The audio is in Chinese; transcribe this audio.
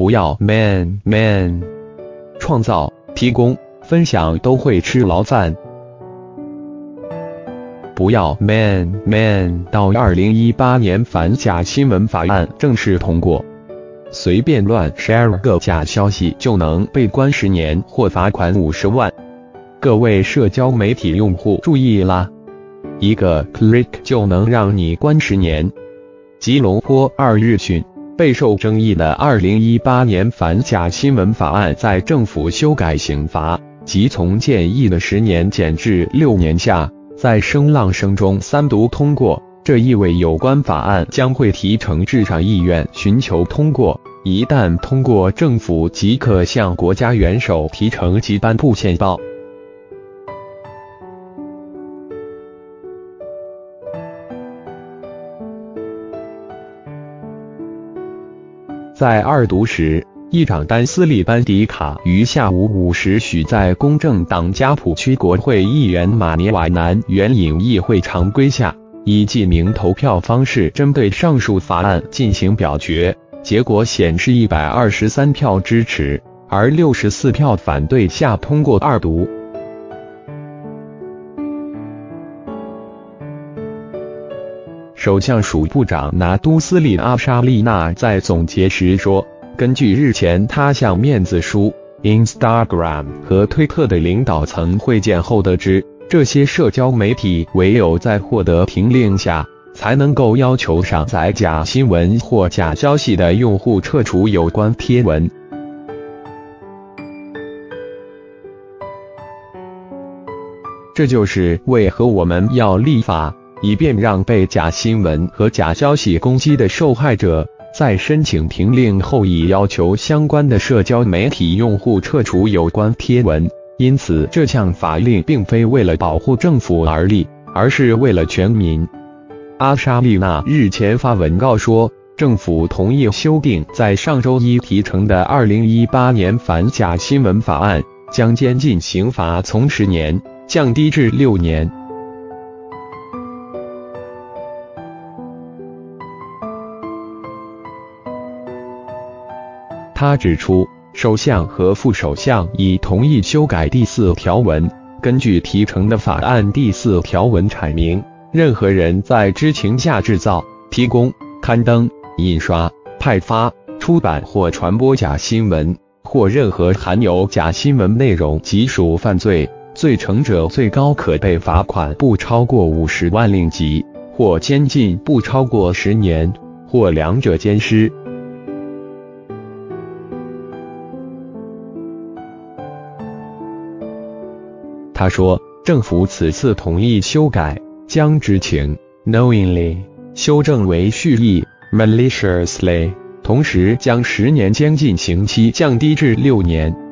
不要 man， 创造、提供、分享都会吃牢饭。不要 man， 到2018年反假新闻法案正式通过，随便乱 share 个假消息就能被关10年或罚款50万。各位社交媒体用户注意啦，一个 click 就能让你关10年。吉隆坡2日讯，备受争议的2018年反假新闻法案在政府修改刑罚及从建议的10年减至6年下，在声浪声中3读通过，这意味有关法案将会提呈至上议院寻求通过。一旦通过，政府即可向国家元首提呈及颁布宪报。在2读时，议长丹斯利班迪卡于下午5时许在公正党加普区国会议员马尼瓦南援引议会常规下，以记名投票方式针对上述法案进行表决，结果显示123票支持，而64票反对下通过2读。首相署部长拿督斯里阿沙利娜在总结时说，根据日前他向面子书、Instagram 和推特的领导层会见后得知，这些社交媒体唯有在获得停令下，才能够要求上载假新闻或假消息的用户撤除有关贴文。这就是为何我们要立法，以便让被假新闻和假消息攻击的受害者，在申请停令后已要求相关的社交媒体用户撤除有关贴文。因此，这项法令并非为了保护政府而立，而是为了全民。阿沙利娜日前发文告说，政府同意修订在上周一提呈的2018年反假新闻法案，将监禁刑罚从10年降低至6年。他指出，首相和副首相已同意修改第4条文。根据提呈的法案第4条文阐明，任何人在知情下制造、提供、刊登、印刷、派发、出版或传播假新闻，或任何含有假新闻内容即属犯罪，罪成者最高可被罚款不超过50万令吉，或监禁不超过10年，或两者兼施。他说，政府此次同意修改，将知情 knowingly 修正为蓄意 maliciously， 同时将10年监禁刑期降低至6年。